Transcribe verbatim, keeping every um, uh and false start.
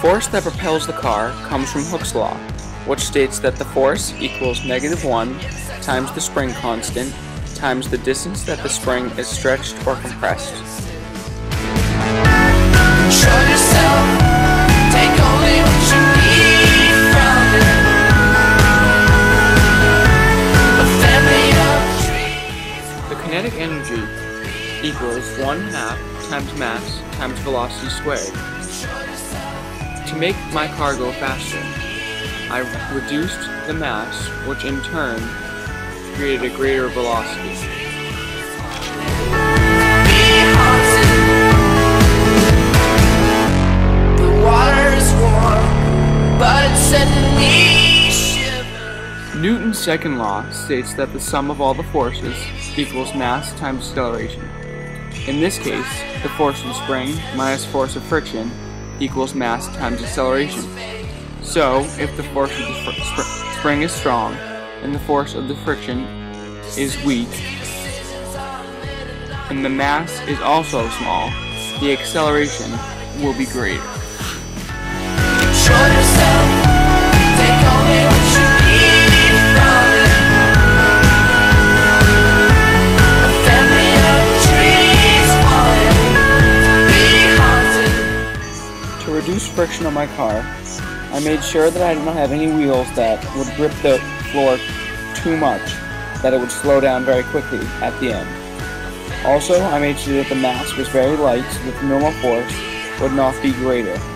force that propels the car comes from Hooke's law, which states that the force equals negative one times the spring constant times the distance that the spring is stretched or compressed. Show yourself, take only what you need from it. A family of trees. The kinetic energy equals one half times mass times velocity squared. To make my car go faster, I reduced the mass, which in turn created a greater velocity. Be haunted. The water is warm, but it's sending me shivers. Newton's second law states that the sum of all the forces equals mass times acceleration. In this case, the force of the spring minus force of friction equals mass times acceleration. So, if the force of the sp spring is strong and the force of the friction is weak, and the mass is also small, the acceleration will be greater. Show yourself, take only what you need from it. A family of trees falling, be haunted. To reduce friction on my car, I made sure that I did not have any wheels that would grip the floor too much, that it would slow down very quickly at the end. Also, I made sure that the mass was very light so that the normal force would not be greater.